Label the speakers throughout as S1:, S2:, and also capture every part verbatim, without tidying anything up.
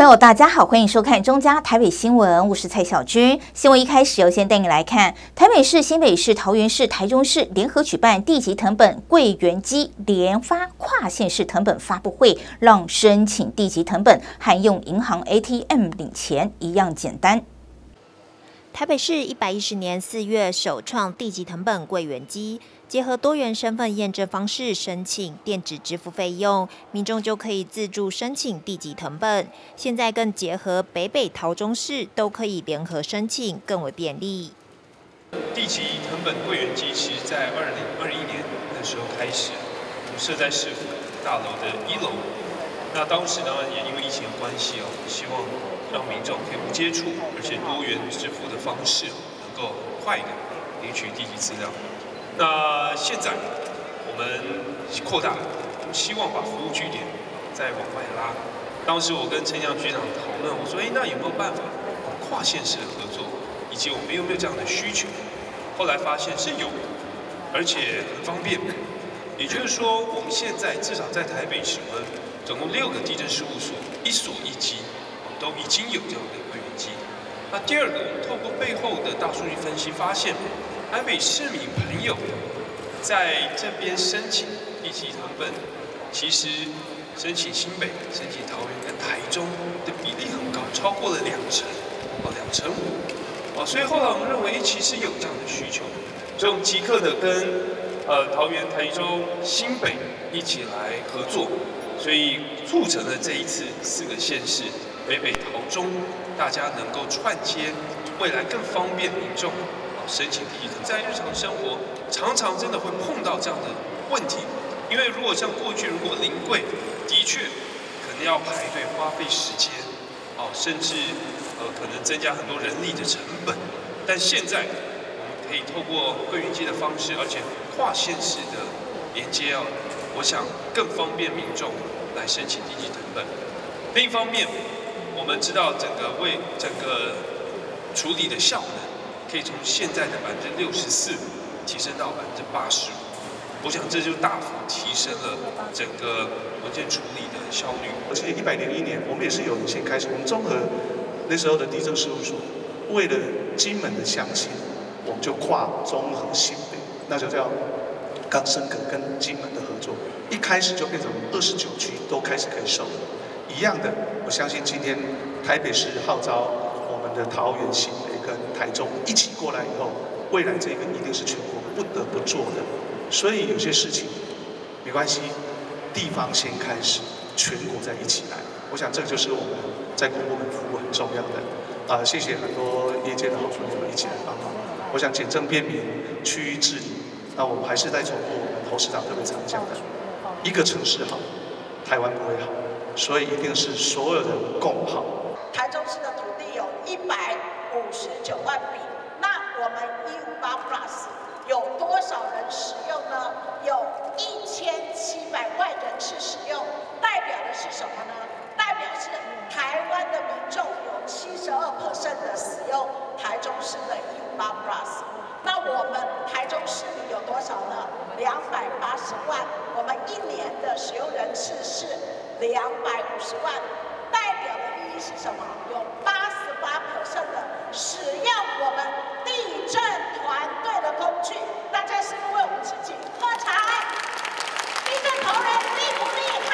S1: 友，大家好，欢迎收看中嘉台北新闻，我是蔡小军。新闻一开始，要先带你来看台北市、新北市、桃园市、台中市联合举办地级誊本柜员机联发跨县市誊本发布会，让申请地级誊本和用银行 A T M 领钱一样简单。
S2: 台北市一百一十年四月首创地级誊本柜员机，结合多元身份验证方式申请电子支付费用，民众就可以自助申请地级誊本。现在更结合北北桃中市都可以联合申请，更为便利。
S3: 地级誊本柜员机其实在二零二一年的时候开始，我们设在市府大楼的一楼。那当时当然也因为疫情的关系哦，希望让民众可以无接触，而且多元支付的方式能够快一点领取地级资料。那现在我们扩大，我们希望把服务据点再往外拉。当时我跟陈阳局长讨论，我说：“哎，那有没有办法跨县市的合作，以及我们有没有这样的需求？”后来发现是有，而且很方便。也就是说，我们现在至少在台北市，我们总共六个地震事务所，一所一机，都已经有这样的柜员机。那第二个，我们透过背后的大数据分析，发现台北市民朋友在这边申请地级誊本，其实申请新北、申请桃园跟台中的比例很高，超过了两成，哦，两成五，哦，所以后来我们认为，其实有这样的需求，所以我们即刻的跟呃桃园、台中、新北一起来合作，所以促成了这一次四个县市北北桃中，大家能够串接，未来更方便民众申请地级誊本。在日常生活，常常真的会碰到这样的问题，因为如果像过去，如果临柜，的确可能要排队，花费时间，哦，甚至呃可能增加很多人力的成本。但现在我们可以透过柜员机的方式，而且跨县市的连接哦，我想更方便民众来申请地级誊本。另一方面，我们知道整个为整个处理的效能，可以从现在的百分之六十四提升到百分之八十五。我想这就大幅提升了整个文件处理的效率。
S4: 而且一百零一年，我们也是有先开始，我们综合那时候的地政事务所，为了金门的乡亲，我们就跨中和新北，那就叫冈申阁跟金门的合作，一开始就变成二十九区都开始可以收了。一样的，我相信今天台北市号召我们的桃园、新北跟台中一起过来以后，未来这个一定是全国不得不做的。所以有些事情没关系，地方先开始，全国再一起来。我想这就是我们在公部门服务很重要的。啊、呃，谢谢很多业界的好朋友们一起来帮忙。我想简政便民、区域治理，那我们还是在重复我们侯市长特别常讲的，一个城市好，台湾不会好，所以一定是所有人共好。
S5: 台中市的土地有一百五十九万笔，那我们一五八 Plus 有多少人使用呢？有一千七百万人次使用，代表的是什么呢？代表是台湾的民众有七十二 percent 的使用台中市的一五八 Plus。那我们台中市里有多少呢？两百八十万，我们一年的使用人次是两百五十万，代表的意义是什么？有八十八 percent 的使用我们地震团队的工具，大家是不是为我们自己喝彩？地震同仁厉不厉害？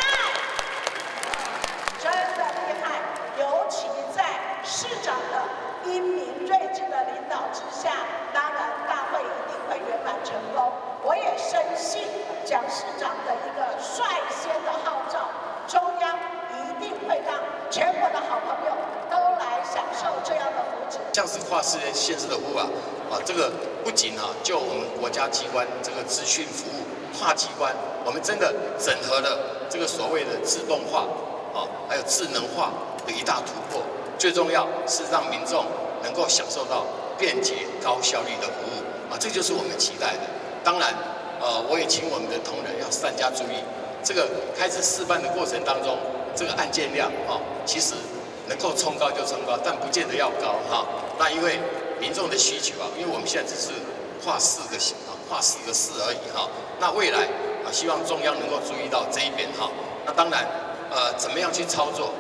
S5: 真的厉害，尤其在市长的英明睿智的领导之下，当然大会一定会圆满成功。我也深信蒋市长的一个率先的号召，中央一定会让全国的好朋友都来享受这样的福祉。
S6: 像是跨市县市的服务啊，啊，这个不仅啊，就我们国家机关这个资讯服务跨机关，我们真的整合了这个所谓的自动化啊，还有智能化的一大突破。最重要是让民众能够享受到便捷高效率的服务啊，这就是我们期待的。当然，呃，我也请我们的同仁要善加注意，这个开始示范的过程当中，这个案件量啊，其实能够冲高就冲高，但不见得要高哈。那因为民众的需求啊，因为我们现在只是跨四个啊，跨四个市而已哈。那未来啊，希望中央能够注意到这一边哈。那当然，呃，怎么样去操作？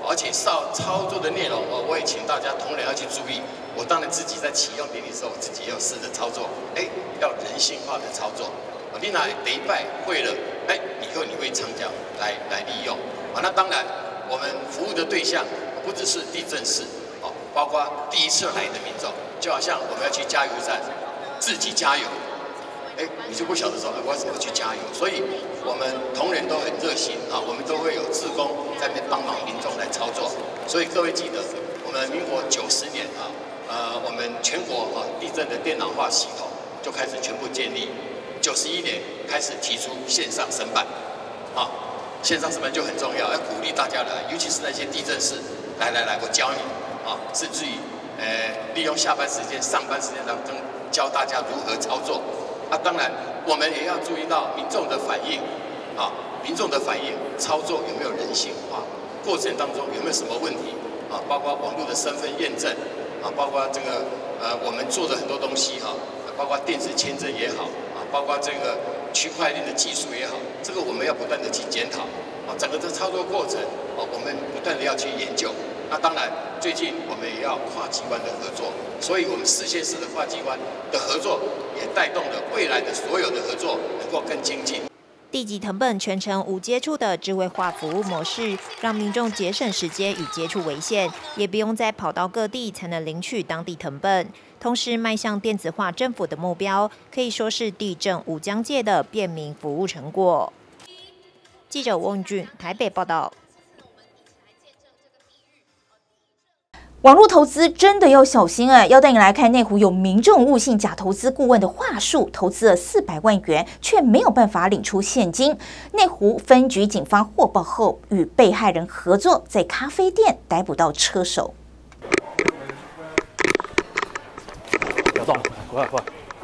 S6: 而且操操作的内容哦，我也请大家同仁要去注意。我当然自己在启用典礼的时候，我自己也有试着操作，哎，要人性化的操作。你拿礼拜会了，哎，以后你会常讲来来利用啊。那当然，我们服务的对象不只是地震室哦，包括第一次来的民众，就好像我们要去加油站自己加油。 哎，你就不晓得说，哎，我要怎么去加油？所以，我们同仁都很热心啊，我们都会有志工在那边帮忙民众来操作。所以各位记得，我们民国九十年啊，呃，我们全国啊地震的电脑化系统就开始全部建立。九十一年开始提出线上申办，啊，线上申办就很重要，要鼓励大家来，尤其是那些地震室，来来来，我教你啊，甚至于，呃，利用下班时间、上班时间来跟教大家如何操作。 啊，当然，我们也要注意到民众的反应，啊，民众的反应，操作有没有人性化？过程当中有没有什么问题？啊，包括网络的身份验证，啊，包括这个呃，我们做的很多东西哈、啊，包括电子签证也好，啊，包括这个区块链的技术也好，这个我们要不断的去检讨，啊，整个这操作过程，啊，我们不断的要去研究。 那当然，最近我们也要跨机关的合作，所以我们四县市的跨机关的合作，也带动了未来的所有的合作能够更精进。
S2: 地级誊本全程无接触的智慧化服务模式，让民众节省时间与接触为限，也不用再跑到各地才能领取当地誊本。同时迈向电子化政府的目标，可以说是地震无疆界的便民服务成果。记者翁俊台北报道。
S1: 网络投资真的要小心哎！要带你来看内湖有民众误信假投资顾问的话术，投资了四百万元，却没有办法领出现金。内湖分局警方获报后，与被害人合作，在咖啡店逮捕到车手。
S7: 不要动，快快快！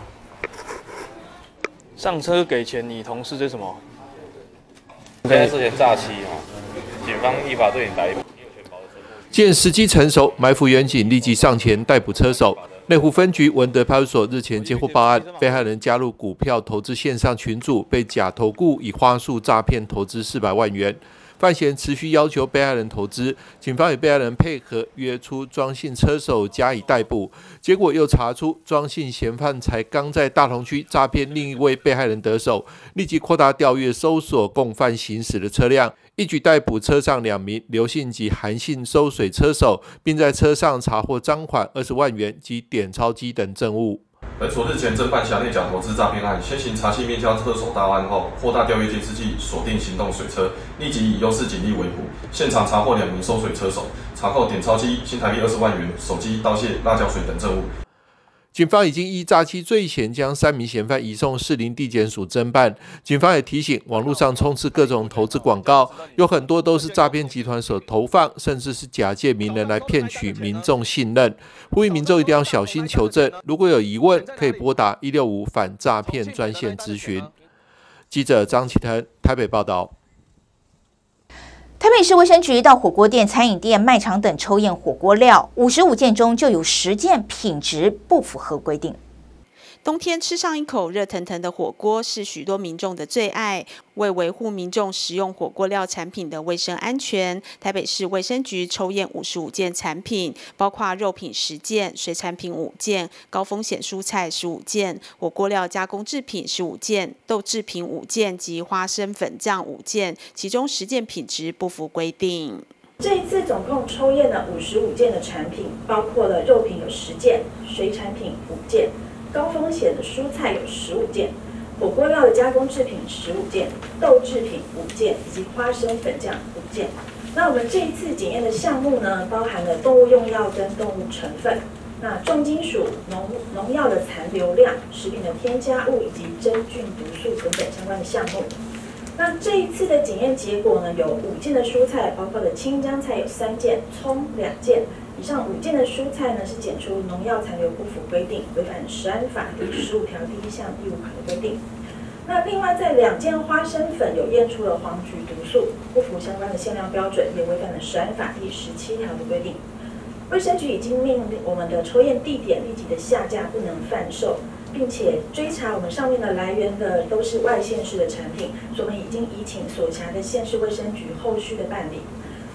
S7: 上车给钱，你同事这是什么？
S8: 现在涉嫌诈欺哈，警方依法对你逮捕。
S9: 见时机成熟，埋伏远警立即上前逮捕车手。内湖分局文德派出所日前接获报案，被害人加入股票投资线上群组，被假投顾以花术诈骗投资四百万元。犯嫌持续要求被害人投资，警方与被害人配合约出庄姓车手加以逮捕。结果又查出庄姓嫌犯才刚在大同区诈骗另一位被害人得手，立即扩大调阅搜索共犯行驶的车辆。 一举逮捕车上两名刘姓及韩姓收水车手，并在车上查获赃款二十万元及点钞机等证物。
S10: 本所日前侦办辖内假投资诈骗案，先行查缉面交车手到案后，扩大调阅监视器，锁定行动水车，立即以优势警力围捕，现场查获两名收水车手，查扣点钞机新台币二十万元、手机、刀械、辣椒水等证物。
S9: 警方已经依诈欺罪嫌将三名嫌犯移送士林地检署侦办。警方也提醒，网络上充斥各种投资广告，有很多都是诈骗集团所投放，甚至是假借名人来骗取民众信任。呼吁民众一定要小心求证，如果有疑问，可以拨打一六五反诈骗专线咨询。记者张启腾台北报道。
S1: 台北市卫生局到火锅店、餐饮店、卖场等抽验火锅料，五十五件中就有十件品质不符合规定。
S11: 冬天吃上一口热腾腾的火锅是许多民众的最爱。为维护民众食用火锅料产品的卫生安全，台北市卫生局抽验五十五件产品，包括肉品十件、水产品五件、高风险蔬菜十五件、火锅料加工制品十五件、豆制品五件及花生粉酱五件，其中十件品质不符规定。
S12: 这一次总共抽验了五十五件的产品，包括了肉品有十件、水产品五件、高风险的蔬菜有十五件、火锅料的加工制品十五件、豆制品五件以及花生粉酱五件。那我们这一次检验的项目呢，包含了动物用药跟动物成分、那重金属、农农药的残留量、食品的添加物以及真菌毒素等等相关的项目。 那这一次的检验结果呢，有五件的蔬菜，包括了青江菜有三件，葱两件。以上五件的蔬菜呢，是检出农药残留不符规定，违反食安法第十五条第一项第五款的规定。那另外在两件花生粉有验出了黄菊毒素，不符相关的限量标准，也违反了食安法第十七条的规定。卫生局已经命令我们的抽验地点立即的下架，不能贩售。 并且追查我们上面的来源的都是外县市的产品，所以我们已经移请所辖的县市卫生局后续的办理。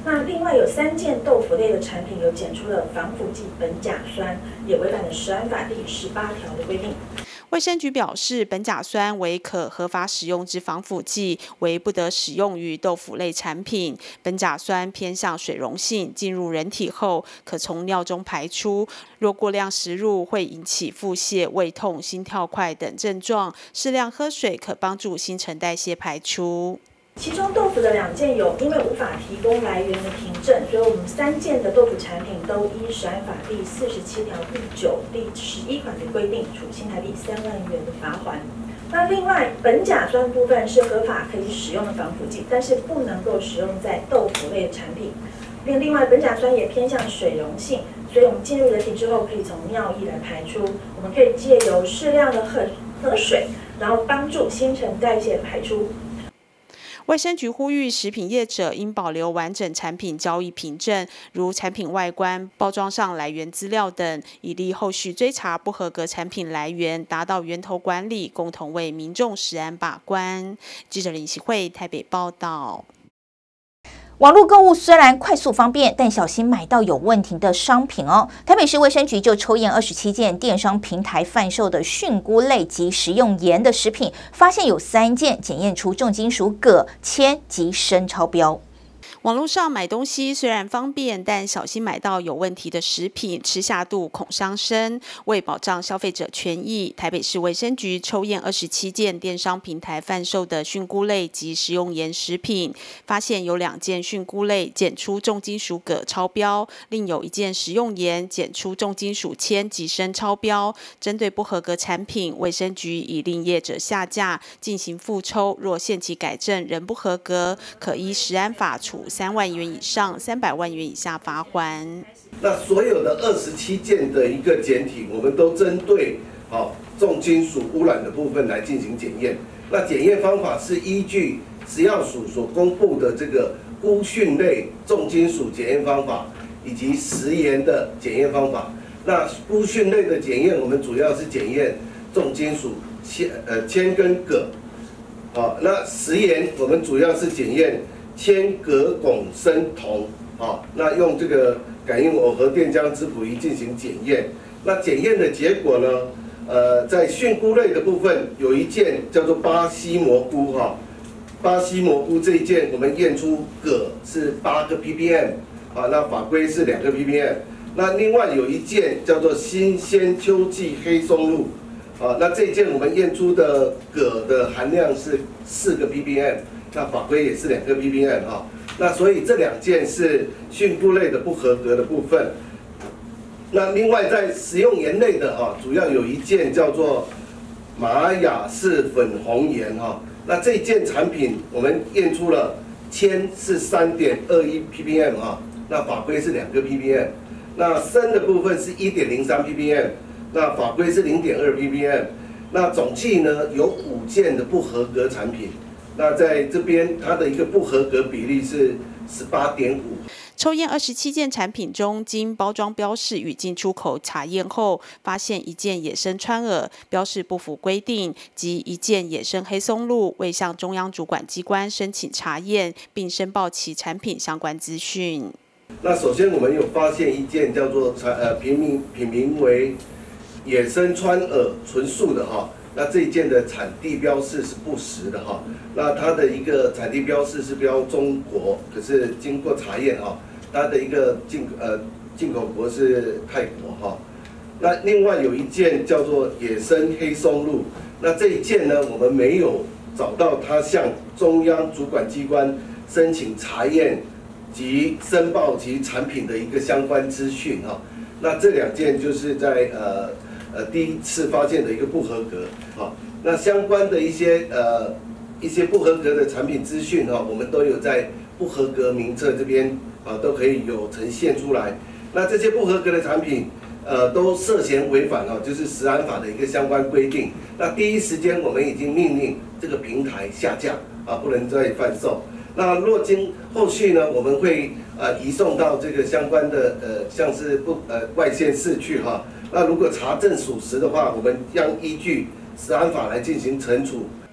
S12: 那另外有三件豆腐类的产品有检出了防腐剂苯甲酸，也违反了食安法第十八条的规定。
S11: 卫生局表示，苯甲酸为可合法使用之防腐剂，为不得使用于豆腐类产品。苯甲酸偏向水溶性，进入人体后可从尿中排出，若过量食入会引起腹泻、胃痛、心跳快等症状，适量喝水可帮助新陈代谢排出。
S12: 其中豆腐的两件有因为无法提供来源的凭证，所以我们三件的豆腐产品都依食安法第四十七条第九、第十一款的规定，处新台币三万元的罚锾。那另外，苯甲酸部分是合法可以使用的防腐剂，但是不能够使用在豆腐类的产品。另另外，苯甲酸也偏向水溶性，所以我们进入人体之后可以从尿液来排出。我们可以借由适量的喝喝水，然后帮助新陈代谢排出。
S11: 卫生局呼吁食品业者应保留完整产品交易凭证，如产品外观、包装上来源资料等，以利后续追查不合格产品来源，达到源头管理，共同为民众食安把关。记者林喜慧台北报道。
S1: 网络购物虽然快速方便，但小心买到有问题的商品哦。台北市卫生局就抽验二十七件电商平台贩售的菌菇类及食用盐的食品，发现有三件检验出重金属铬、铅及砷超标。
S11: 网络上买东西虽然方便，但小心买到有问题的食品，吃下肚恐伤身。为保障消费者权益，台北市卫生局抽验二十七件电商平台贩售的菌菇类及食用盐食品，发现有两件菌菇类检出重金属铬超标，另有一件食用盐检出重金属铅及砷超标。针对不合格产品，卫生局已令业者下架，进行复抽，若限期改正仍不合格，可依食安法处三万元以上三百万元以下罚锾。
S13: 那所有的二十七件的一个检体，我们都针对好、哦、重金属污染的部分来进行检验。那检验方法是依据食药署所公布的这个菇蕈类重金属检验方法，以及食盐的检验方法。那菇蕈类的检验，我们主要是检验重金属铅呃铅跟铬。好、哦，那食盐我们主要是检验铅、铬、汞、砷、铜，好，那用这个感应耦合电浆质谱仪进行检验。那检验的结果呢？呃，在菌菇类的部分，有一件叫做巴西蘑菇，哈，巴西蘑菇这一件我们验出铬是八个 ppm， 啊，那法规是两个 ppm。那另外有一件叫做新鲜秋季黑松露，啊，那这一件我们验出的铬的含量是四个 ppm。那法规也是两个 ppm 哈，那所以这两件是菌菇类的不合格的部分。那另外在食用盐类的哈，主要有一件叫做玛雅式粉红盐哈，那这件产品我们验出了铅是 三点二一 ppm 哈，那法规是两个 ppm， 那砷的部分是 一点零三 ppm， 那法规是 零点二 ppm， 那总计呢有五件的不合格产品。那在这边，它的一个不合格比例是十八点五。
S11: 抽验二十七件产品中，经包装标示与进出口查验后，发现一件野生川耳标示不符规定，及一件野生黑松露未向中央主管机关申请查验，并申报其产品相关资讯。
S13: 那首先我们有发现一件叫做呃品名品名为野生川耳纯素的哈。那这一件的产地标示是不实的哈，那它的一个产地标示是标中国，可是经过查验哈，它的一个进呃进口国是泰国哈。那另外有一件叫做野生黑松露，那这一件呢，我们没有找到它向中央主管机关申请查验及申报其产品的一个相关资讯哈。那这两件就是在呃。呃，第一次发现的一个不合格，好，那相关的一些呃一些不合格的产品资讯哈，我们都有在不合格名册这边啊都可以有呈现出来。那这些不合格的产品，呃，都涉嫌违反哈，就是食安法的一个相关规定。那第一时间我们已经命令这个平台下架啊，不能再贩售。那若经后续呢，我们会呃移送到这个相关的呃像是不呃外县市去哈。那如果查证属实的话，我们将依据食安法来进行惩处。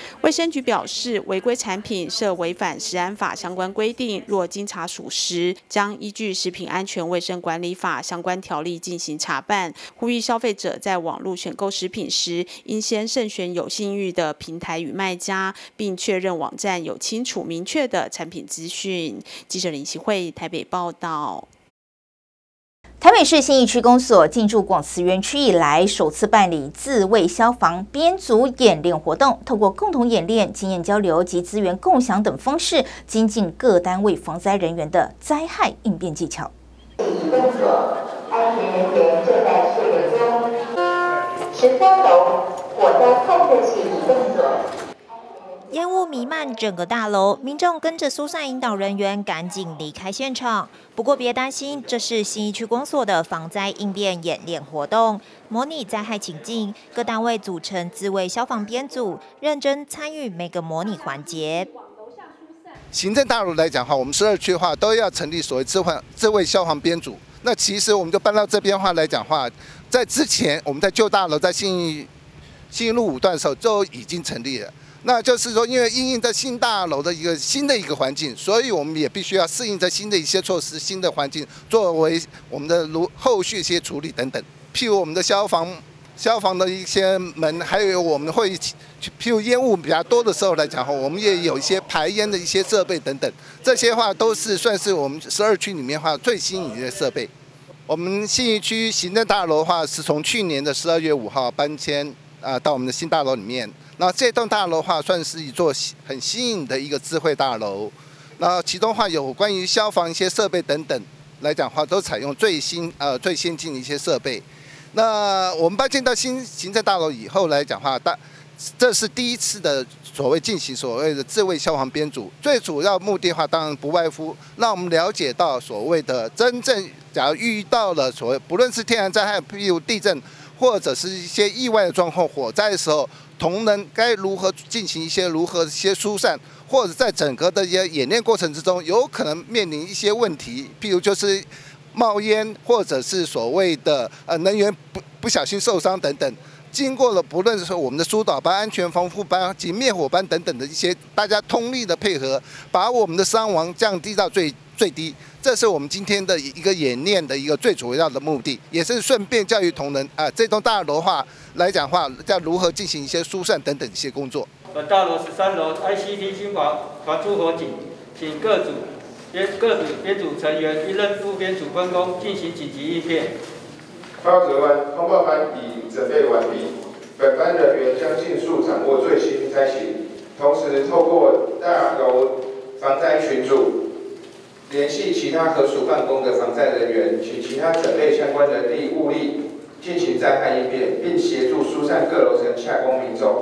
S11: 卫生局表示，违规产品涉违反食安法相关规定，若经查属实，将依据食品安全卫生管理法相关条例进行查办。呼吁消费者在网络选购食品时，应先慎选有信誉的平台与卖家，并确认网站有清楚明确的产品资讯。记者林希慧台北报道。
S1: 台北市信义区公所进驻广慈园区以来，首次办理自卫消防编组演练活动，透过共同演练、经验交流及资源共享等方式，精进各单位防灾人员的灾害应变技巧。
S14: 公所安全人员正在训练中。十三楼火灾探测器移动所。
S2: 烟雾弥漫整个大楼，民众跟着疏散引导人员赶紧离开现场。不过别担心，这是信义区公所的防灾应变演练活动，模拟灾害情境，各单位组成自卫消防编组，认真参与每个模拟环节。
S15: 行政大楼来讲的话，我们十二区的话都要成立所谓自卫自卫消防编组。那其实我们就搬到这边的话来讲的话，在之前我们在旧大楼在信义信义路五段的时候就已经成立了。那就是说，因为因应在新大楼的一个新的一个环境，所以我们也必须要适应这新的一些措施、新的环境，作为我们的如后续一些处理等等。譬如我们的消防、消防的一些门，还有我们会，譬如烟雾比较多的时候来讲，我们也有一些排烟的一些设备等等。这些话都是算是我们十二区里面话最新颖的设备。我们信义区行政大楼的话，是从去年的十二月五号搬迁啊到我们的新大楼里面。那这栋大楼的话，算是一座很新颖的一个智慧大楼。那其中的话，有关于消防一些设备等等来讲的话，都采用最新呃最先进的一些设备。那我们搬进到新行政大楼以后来讲的话，大这是第一次的所谓进行所谓的自卫消防编组。最主要目的的话，当然不外乎让我们了解到所谓的真正，假如遇到了所谓不论是天然灾害，譬如地震，或者是一些意外的状况、火灾的时候。同仁该如何进行一些如何一些疏散，或者在整个的一些演练过程之中，有可能面临一些问题，譬如就是冒烟，或者是所谓的呃能源不不小心受伤等等。经过了不论是我们的疏导班、安全防护班及灭火班等等的一些大家通力的配合，把我们的伤亡降低到最最低。这是我们今天的一个演练的一个最主要的目的，也是顺便教育同仁啊、呃，这栋大楼的话来讲话，要如何进行一些疏散等等一些工作。
S16: 本大楼十三楼 I C T 新华传出火警，请各组编各组编组成员一任副编组分工进行紧急应变。
S17: 发折湾通报班已准备完毕，本班人员将尽速掌握最新灾情，同时透过大楼防灾群组。联系其他合署办公的防灾人员及其他准备相关人力物力进行灾害应变，并协助疏散各楼层洽公民众。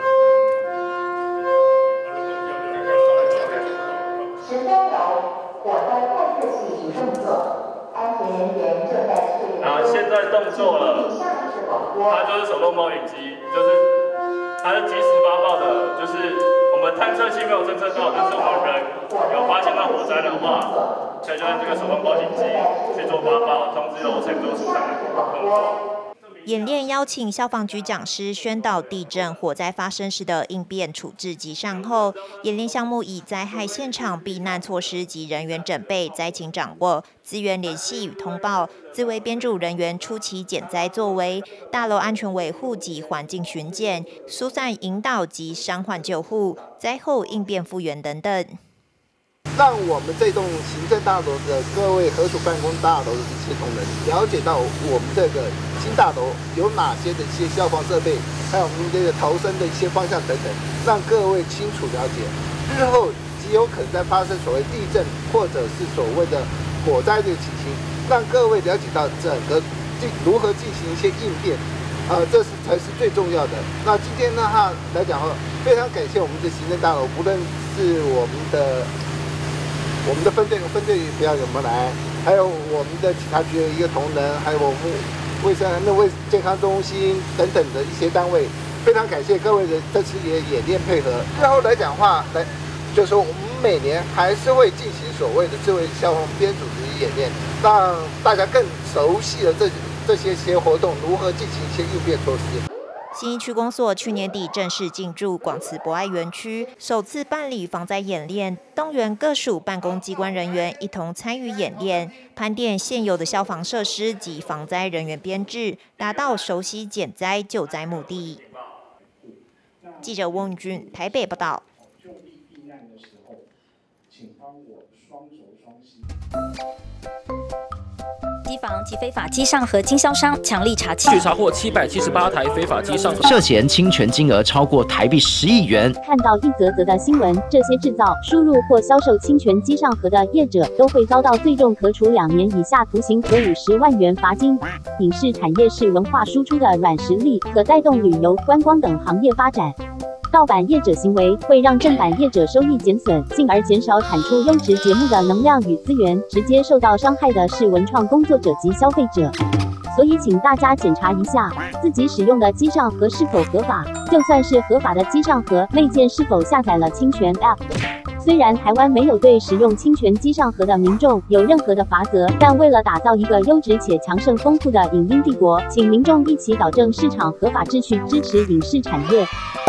S14: 十三楼火灾探测器移动所，安全人员正在确认。
S18: 然后现在动作了，它就是手动报警机，就是它是及时发报的，就是。我们探测器没有侦测到，但是我们人有发现到火灾的话，所以就用这个手动报警机去做发报，通知楼层做疏散的动作。
S2: 演练邀请消防局讲师宣导地震、火灾发生时的应变处置及善后。演练项目以灾害现场避难措施及人员准备、灾情掌握、资源联系与通报、自卫编组人员初期减灾作为、大楼安全维护及环境巡检、疏散引导及伤患救护、灾后应变复原等等。
S15: 让我们这栋行政大楼的各位合署办公大楼的一些同仁了解到我们这个新大楼有哪些的一些消防设备，还有我们这个逃生的一些方向等等，让各位清楚了解。日后极有可能在发生所谓地震或者是所谓的火灾的情形，让各位了解到整个进如何进行一些应变，呃，这是才是最重要的。那今天呢哈来讲哈，非常感谢我们的行政大楼，不论是我们的。我们的分队分队不要有没有来，还有我们的其他局的一个同仁，还有我们卫生那卫健康中心等等的一些单位，非常感谢各位的这次也演练配合。日后来讲话，来就是说我们每年还是会进行所谓的智慧消防编组的演练，让大家更熟悉了这这些些活动如何进行一些应变措施。
S2: 信义区公所去年底正式进驻广慈博爱园区，首次办理防灾演练，动员各属办公机关人员一同参与演练，盘点现有的消防设施及防灾人员编制，达到熟悉减灾救灾目的。记者翁俊台北报道。
S19: 机房及非法机上盒经销商强力查缉，
S20: 据查获七百七十八台非法机上盒，
S21: 涉嫌侵权金额超过台币十亿元。
S22: 看到一则则的新闻，这些制造、输入或销售侵权机上盒的业者都会遭到最重可处两年以下徒刑和五十万元罚金。影视产业是文化输出的软实力，可带动旅游、观光等行业发展。盗版业者行为会让正版业者收益减损，进而减少产出优质节目的能量与资源，直接受到伤害的是文创工作者及消费者。所以请大家检查一下自己使用的机上盒是否合法，就算是合法的机上盒，内建是否下载了侵权 App。虽然台湾没有对使用侵权机上盒的民众有任何的罚则，但为了打造一个优质且强盛丰富的影音帝国，请民众一起导正市场合法秩序，支持影视产业。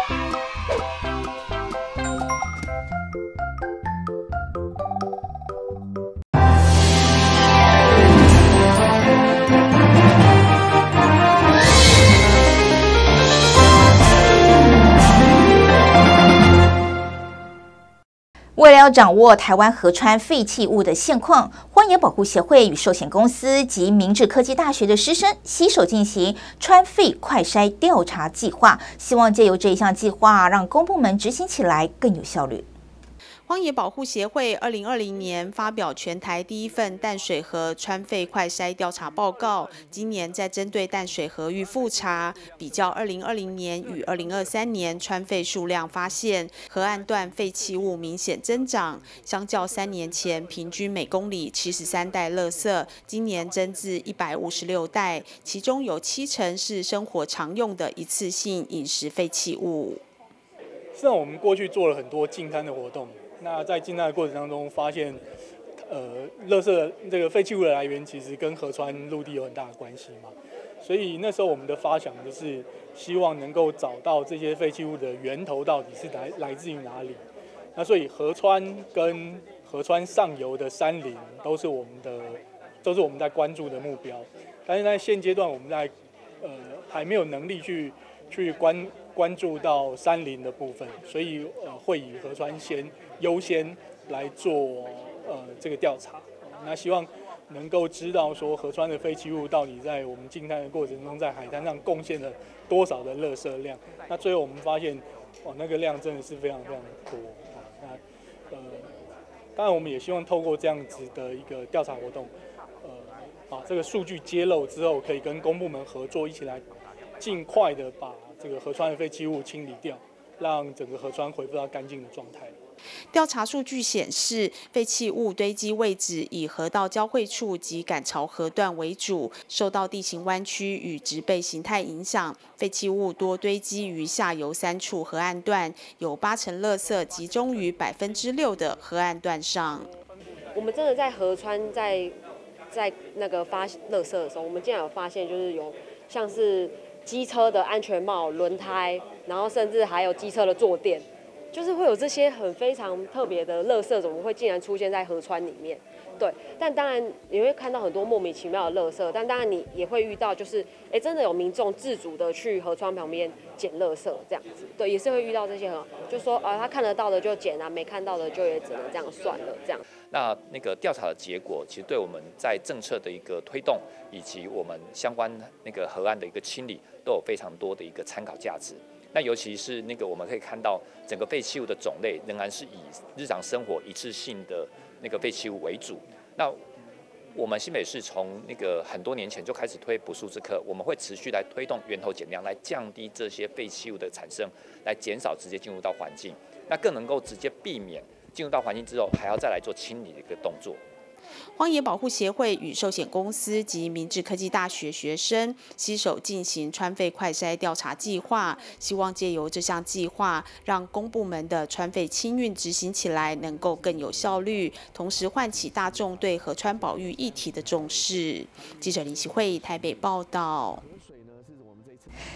S1: 为了要掌握台湾河川废弃物的现况，荒野保护协会与寿险公司及明治科技大学的师生携手进行川废快筛调查计划，希望借由这一项计划，让公部门执行起来更有效率。
S11: 荒野保护协会二零二零年发表全台第一份淡水河川废快筛调查报告，今年在针对淡水河域复查，比较二零二零年与二零二三年川废数量，发现河岸段废弃物明显增长，相较三年前平均每公里七十三袋垃圾，今年增至一百五十六袋，其中有七成是生活常用的一次性饮食废弃物。
S7: 实际上，我们过去做了很多净滩的活动。那在进滩的过程当中，发现，呃，垃圾这个废弃物的来源其实跟河川、陆地有很大的关系嘛。所以那时候我们的发想就是希望能够找到这些废弃物的源头到底是来来自于哪里。那所以河川跟河川上游的山林都是我们的，都是我们在关注的目标。但是在现阶段，我们在呃还没有能力去去关关注到山林的部分，所以呃会以河川先优先来做呃这个调查。那希望能够知道说河川的废弃物到底在我们净滩的过程中，在海滩上贡献了多少的垃圾量。那最后我们发现，哦那个量真的是非常非常多。那呃当然我们也希望透过这样子的一个调查活动，呃把这个数据揭露之后，可以跟公部门合作，一起来尽快的把这个河川的废弃物清理掉，让整个河川恢复到干净的状态。
S11: 调查数据显示，废弃物堆积位置以河道交汇处及赶潮河段为主，受到地形弯曲与植被形态影响，废弃物多堆积于下游三处河岸段，有八成垃圾集中于百分之六的河岸段上。
S23: 我们真的在河川在在那个发垃圾的时候，我们竟然有发现，就是有像是机车的安全帽、轮胎，然后甚至还有机车的坐垫。就是会有这些很非常特别的垃圾，怎么会竟然出现在河川里面？对，但当然你会看到很多莫名其妙的垃圾，但当然你也会遇到，就是哎，真的有民众自主的去河川旁边捡垃圾这样子，对，也是会遇到这些很，就说啊，他看得到的就捡啊，没看到的就也只能这样算了这样。
S24: 那那个调查的结果，其实对我们在政策的一个推动，以及我们相关那个河岸的一个清理，都有非常多的一个参考价值。那尤其是那个我们可以看到，整个废弃物的种类仍然是以日常生活一次性的那个废弃物为主。那我们新北市从那个很多年前就开始推补数之课，我们会持续来推动源头减量，来降低这些废弃物的产生，来减少直接进入到环境，那更能够直接避免进入到环境之后还要再来做清理的一个动作。
S11: 荒野保护协会与寿险公司及明治科技大学学生携手进行川废快筛调查计划，希望借由这项计划，让公部门的川废清运执行起来能够更有效率，同时唤起大众对河川保育议题的重视。记者林希慧台北报道。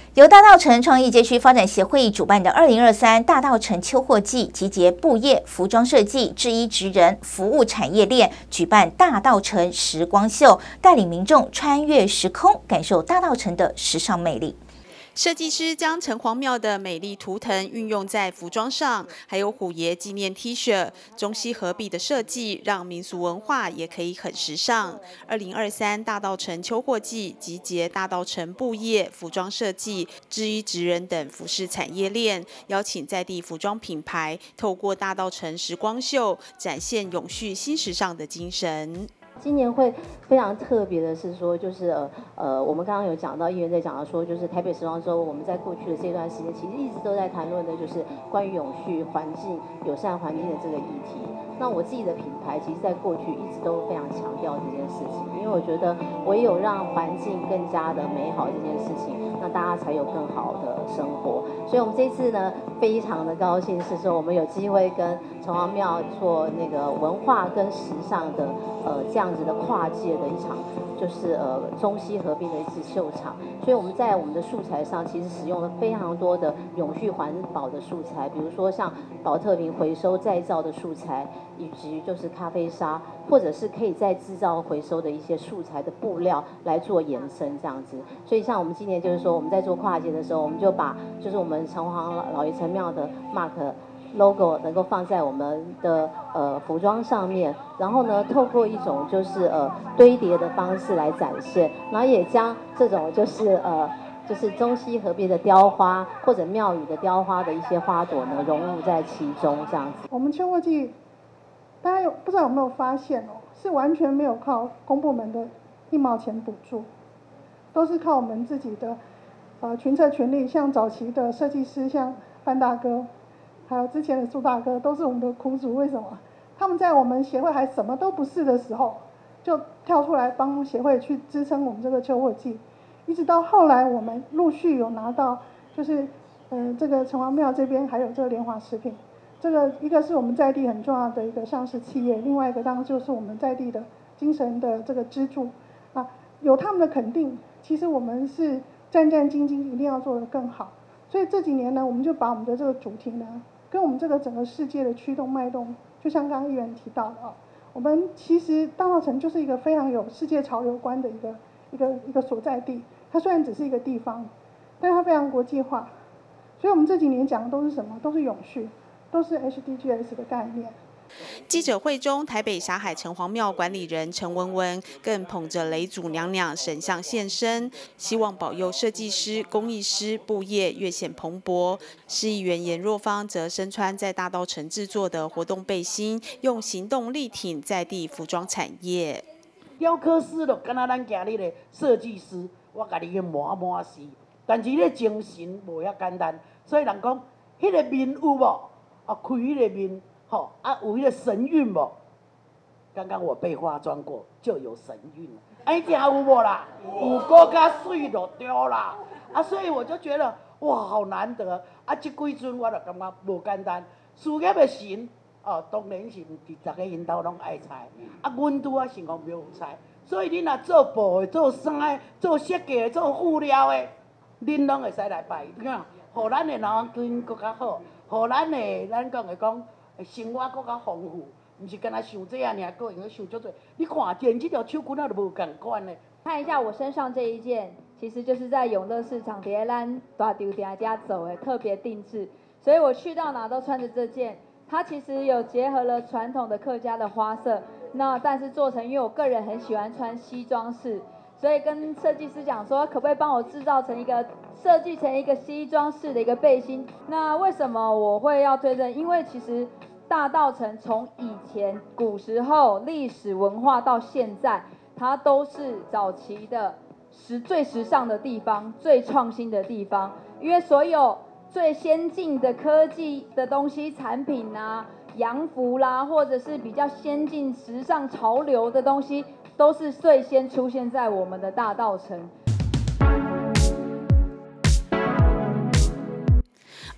S1: 由大稻埕创意街区发展协会主办的二零二三大稻埕秋货季，集结布业、服装设计、制衣职人、服务产业链，举办大稻埕时光秀，带领民众穿越时空，感受大稻埕的时尚魅力。
S11: 设计师将城隍庙的美丽图腾运用在服装上，还有虎爷纪念 T 恤，中西合璧的设计，让民俗文化也可以很时尚。二零二三大稻埕秋货季集结大稻埕布业、服装设计、制衣职人等服饰产业链，邀请在地服装品牌，透过大稻埕时光秀，展现永续新时尚的精神。
S3: 今年会非常特别的是说，就是呃呃，我们刚刚有讲到，议员在讲到说，就是台北时装周，我们在过去的这段时间，其实一直都在谈论的就是关于永续环境、友善环境的这个议题。那我自己的品牌，其实在过去一直都非常强调这件事情，因为我觉得唯有让环境更加的美好这件事情，那大家才有更好的生活。所以我们这次呢，非常的高兴是说，我们有机会跟城隍庙做那个文化跟时尚的呃这样子的跨界的一场，就是呃中西合并的一次秀场。所以我们在我们的素材上，其实使用了非常多的永续环保的素材，比如说像保特瓶回收再造的素材，以及就是咖啡沙，或者是可以再制造回收的一些素材的布料来做延伸这样子。所以像我们今年就是说我们在做跨界的时候，我们就把就是我们城隍老爷城庙的 mark logo 能够放在我们的呃服装上面，然后呢，透过一种就是呃堆叠的方式来展现，然后也将这种就是呃就是中西合璧的雕花或者庙宇的雕花的一些花朵呢融入在其中，这样子。
S4: 我们秋货季，大家有不知道有没有发现哦，是完全没有靠公部门的一毛钱补助，都是靠我们自己的呃群策群力，像早期的设计师，像范大哥。还有之前的苏大哥都是我们的苦主，为什么？他们在我们协会还什么都不是的时候，就跳出来帮协会去支撑我们这个秋货季，一直到后来我们陆续有拿到，就是呃这个城隍庙这边还有这个联华食品，这个一个是我们在地很重要的一个上市企业，另外一个当然就是我们在地的精神的这个支柱啊，有他们的肯定，其实我们是战战兢兢，一定要做得更好。所以这几年呢，我们就把我们的这个主题呢，跟我们这个整个世界的驱动脉动，就像刚刚议员提到的啊，我们其实大稻埕就是一个非常有世界潮流观的一个一个一个所在地。它虽然只是一个地方，但是它非常国际化。所以我们这几年讲的都是什么？都是永续，都是 H D G S 的概念。
S11: 记者会中，台北霞海城隍庙管理人陈文文更捧着雷祖娘娘神像现身，希望保佑设计师、工艺师布业越显蓬勃。市议员颜若芳则身穿在大稻埕制作的活动背心，用行动力挺在地服装产业。
S5: 雕刻师就敢若咱今日的设计师，我家己去满满死，但是咧精神无遐简单，所以人讲迄个面有无？啊，开迄个面。好、哦、啊，有迄个神韵无？刚刚我被化妆过，就有神韵了。哎，听有无啦？有够较水就对啦。啊，所以我就觉得哇，好难得啊！这几阵我就感觉无简单。事业的神哦，当然是毋是逐个因兜拢爱财。啊，阮拄啊想讲没有财，所以恁若做布的、做衫的、做设计的、做布料的，恁拢会使来拜。你看，互咱的脑筋更较好，互咱的咱讲的讲。生活更较丰富，毋是干那想这样尔，个用去想足多。你看电这条手骨那都无共款嘞。
S6: 看一下我身上这一件，其实就是在永乐市场伫咱大丢店家走的特别定制，所以我去到哪都穿着这件。它其实有结合了传统的客家的花色，那但是做成，因为我个人很喜欢穿西装式，所以跟设计师讲说，可不可以帮我制造成一个。设计成一个西装式的一个背心。那为什么我会要推荐？因为其实大稻埕从以前古时候历史文化到现在，它都是早期的时最时尚的地方，最创新的地方。因为所有最先进的科技的东西、产品啊、洋服啦，或者是比较先进、时尚潮流的东西，都是最先出现在我们的大稻埕。
S11: 二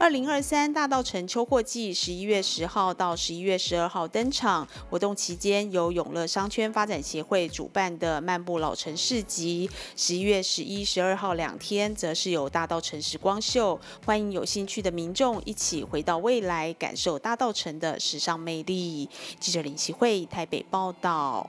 S11: 二零二三大稻埕秋货季十一月十号到十一月十二号登场。活动期间由永乐商圈发展协会主办的漫步老城市集，十一月十一、十二号两天则是有大稻埕时光秀，欢迎有兴趣的民众一起回到未来，感受大稻埕的时尚魅力。记者林希慧台北报道。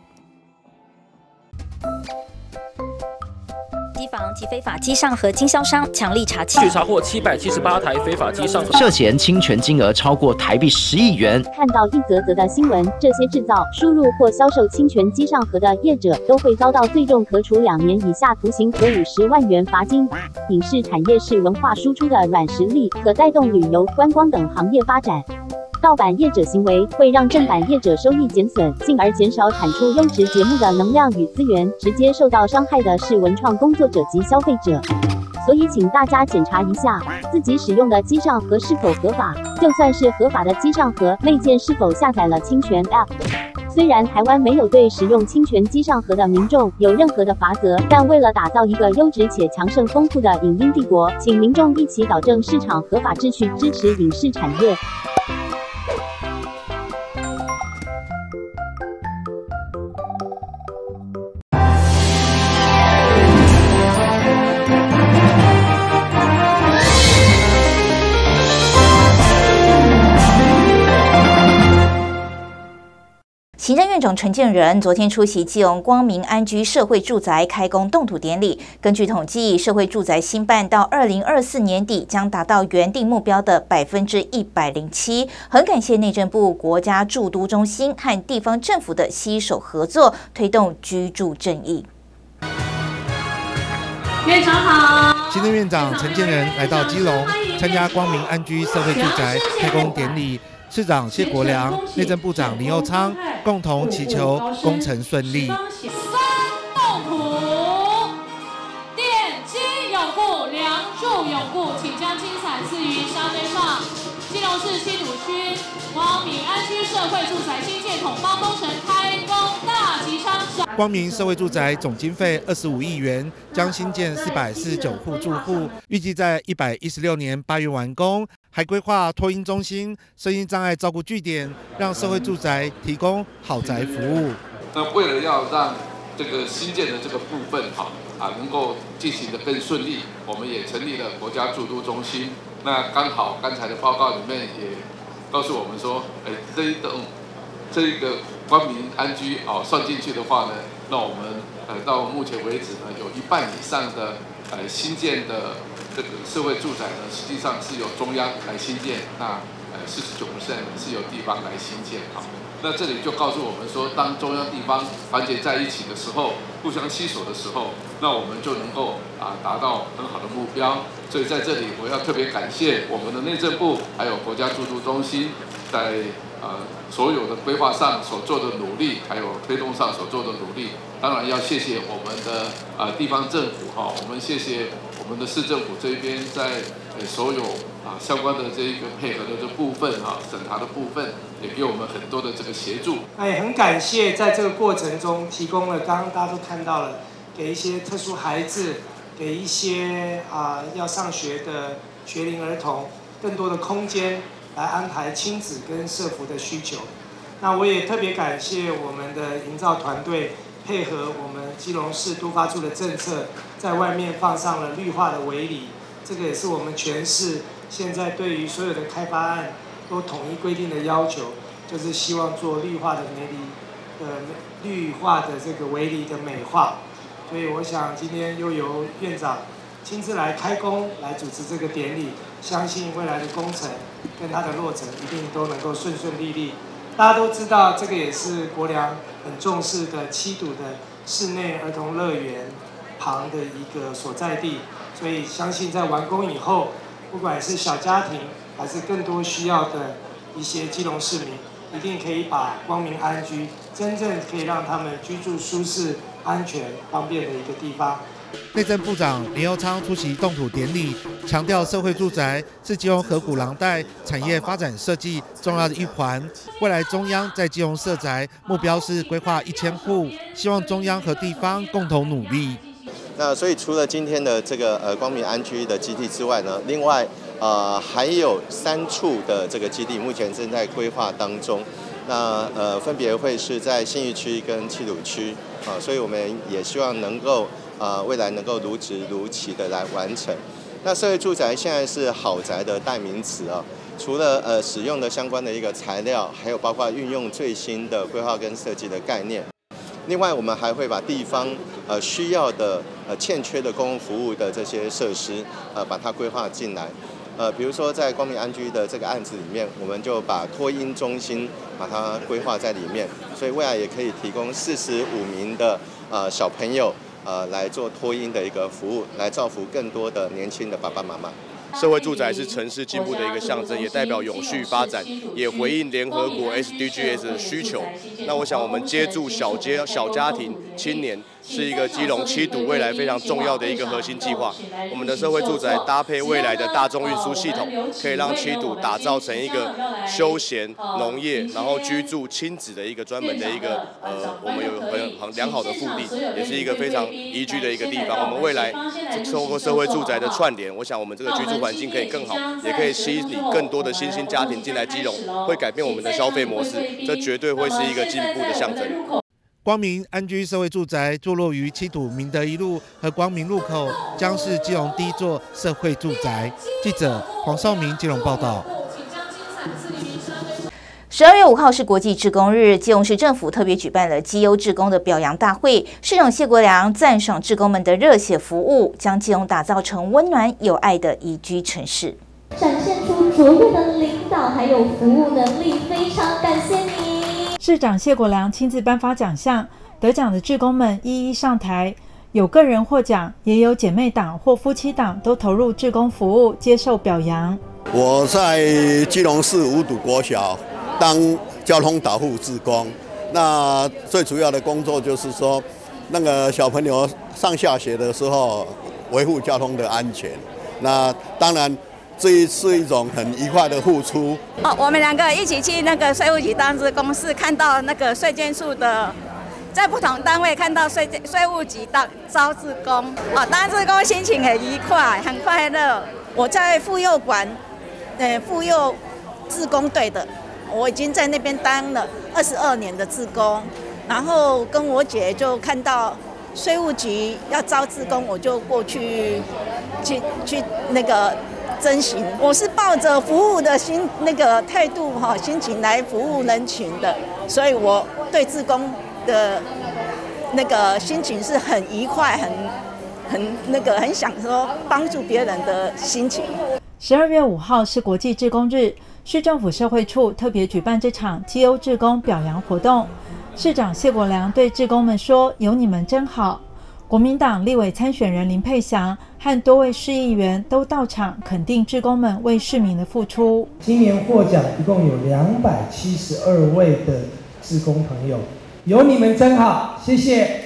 S19: 机房及非法机上盒经销商强力查
S21: 据查获七百七十八台非法机上盒，涉嫌侵权金额超过台币十亿元。
S22: 看到一则则的新闻，这些制造、输入或销售侵权机上盒的业者都会遭到最重可处两年以下徒刑和五十万元罚金。影视产业是文化输出的软实力，可带动旅游、观光等行业发展。盗版业者行为会让正版业者收益减损，进而减少产出优质节目的能量与资源，直接受到伤害的是文创工作者及消费者。所以请大家检查一下自己使用的机上盒是否合法，就算是合法的机上盒，内建是否下载了侵权 App。虽然台湾没有对使用侵权机上盒的民众有任何的罚则，但为了打造一个优质且强盛丰富的影音帝国，请民众一起导正市场合法秩序，支持影视产业。
S1: 行政院长陈建仁昨天出席基隆光明安居社会住宅开工动土典礼。根据统计，社会住宅新办到二零二四年底将达到原定目标的百分之一百零七。很感谢内政部、国家住都中心和地方政府的携手合作，推动居住正义。
S8: 院长好。
S9: 行政院长陈建仁来到基隆参加光明安居社会住宅开工典礼。市长谢国良、内政部长林右昌共同祈求工程顺利。
S8: 三动土，奠基永固，梁柱永固，请将金伞赐予沙堆上。基隆市西堵区光明安居社会住宅新建统包工程开工大吉昌。
S9: 光明社会住宅总经费二十五亿元，将新建四百四十九户住户，预计在一百一十六年八月完工。还规划托婴中心、声音障碍照顾据点，让社会住宅提供好宅服务。
S10: 那为了要让这个新建的这个部分哈啊能够进行得更顺利，我们也成立了国家住都中心。那刚好刚才的报告里面也告诉我们说，哎，这一栋这一个光明安居哦算进去的话呢，那我们呃到目前为止呢，有一半以上的呃新建的这个社会住宅呢，实际上是由中央来新建，那呃四十九 percent 是由地方来新建啊。那这里就告诉我们说，当中央地方团结在一起的时候，互相携手的时候，那我们就能够啊达到很好的目标。所以在这里，我要特别感谢我们的内政部，还有国家住都中心，在呃所有的规划上所做的努力，还有推动上所做的努力。当然要谢谢我们的呃地方政府哈，我们谢谢我们的市政府这边在呃所有啊相关的这一个配合的这部分哈，审查的部分也给我们很多的这个协助。
S12: 那也很感谢在这个过程中提供了，刚刚大家都看到了，给一些特殊孩子，给一些啊要上学的学龄儿童更多的空间来安排亲子跟社福的需求。那我也特别感谢我们的营造团队。配合我们基隆市都发处的政策，在外面放上了绿化的围篱，这个也是我们全市现在对于所有的开发案都统一规定的要求，就是希望做绿化的美篱，呃，绿化的这个围篱的美化。所以我想今天又由院长亲自来开工，来主持这个典礼，相信未来的工程跟它的落成一定都能够顺顺利利。大家都知道，这个也是国良很重视的七堵的室内儿童乐园旁的一个所在地，所以相信在完工以后，不管是小家庭还是更多需要的一些基隆市民，一定可以把光明安居真正可以让他们居住舒适、安全、方便的一个地方。
S9: 内政部长林右昌出席动土典礼，强调社会住宅是基隆河谷廊带产业发展设计重要的一环。未来中央在基隆设宅目标是规划一千户，希望中央和地方共同努力。
S25: 那所以除了今天的这个呃光明安居的基地之外呢，另外
S13: 呃，还有三处的这个基地目前正在规划当中。那呃，分别会是在信义区跟七堵区啊，所以我们也希望能够呃未来能够如职如期的来完成。那社会住宅现在是豪宅的代名词啊，除了呃使用的相关的一个材料，还有包括运用最新的规划跟设计的概念。另外，我们还会把地方呃需要的呃欠缺的公共服务的这些设施呃把它规划进来。呃，比如说在光明安居的这个案子里面，我们就把托婴中心把它规划在里面，所以未来也可以提供四十五名的呃小朋友呃来做托婴的一个服务，来造福更多的年轻的爸爸妈妈。
S14: 社会住宅是城市进步的一个象征，也代表永续发展，也回应联合国 S D G S 的需求。那我想，我们接住小街、小家庭、青年，是一个基隆七堵未来非常重要的一个核心计划。我们的社会住宅搭配未来的大众运输系统，可以让七堵打造成一个休闲、农业，然后居住、亲子的一个专门的一个呃，我们有很很良好的腹地，也是一个非常宜居的一个地方。我们未来透过社会住宅的串联，我想我们这个居住环境可以更好，也可以吸引更多的新兴家庭进来基隆，会改变我们的消费模式，这绝对会是一个进步的象征。
S9: 光明安居社会住宅坐落于七堵明德一路和光明路口，将是基隆第一座社会住宅。记者黄少明基隆报道。
S1: 十二月五号是国际志工日，基隆市政府特别举办了绩优志工的表扬大会。市长谢国良赞赏志工们的热血服务，将基隆打造成温暖有爱的宜居城市，
S16: 展现出卓越的领导还有服务能力，非常感谢你。
S17: 市长谢国良亲自颁发奖项，得奖的志工们一一上台，有个人获奖，也有姐妹党或夫妻档都投入志工服务，接受表扬。
S25: 我在基隆市五堵国小当交通导护志工，那最主要的工作就是说，那个小朋友上下学的时候维护交通的安全。那当然，这是一种很愉快的付出。
S26: 哦，我们两个一起去那个税务局当志工，是看到那个税监处的，在不同单位看到税税务局当招志工，哦，当志工心情很愉快，很快乐。我在妇幼馆，呃，妇幼志工队的。我已经在那边当了二十二年的志工，然后跟我姐就看到税务局要招志工，我就过去去去那个征询。我是抱着服务的心那个态度哈心情来服务人群的，所以我对志工的那个心情是很愉快，很很那个很想说帮助别人的心情。
S17: 十二月五号是国际志工日。市政府社会处特别举办这场绩优志工表扬活动，市长谢国良对志工们说：“有你们真好。”国民党立委参选人林佩祥和多位市议员都到场肯定志工们为市民的付出。
S12: 今年获奖一共有两百七十二位的志工朋友，有你们真好，谢谢。